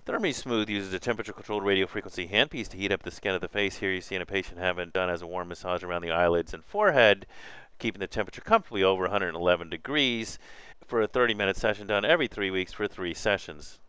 ThermiSmooth uses a temperature-controlled radio frequency handpiece to heat up the skin of the face. Here you see in a patient having done as a warm massage around the eyelids and forehead, keeping the temperature comfortably over 111 degrees for a 30-minute session done every 3 weeks for 3 sessions.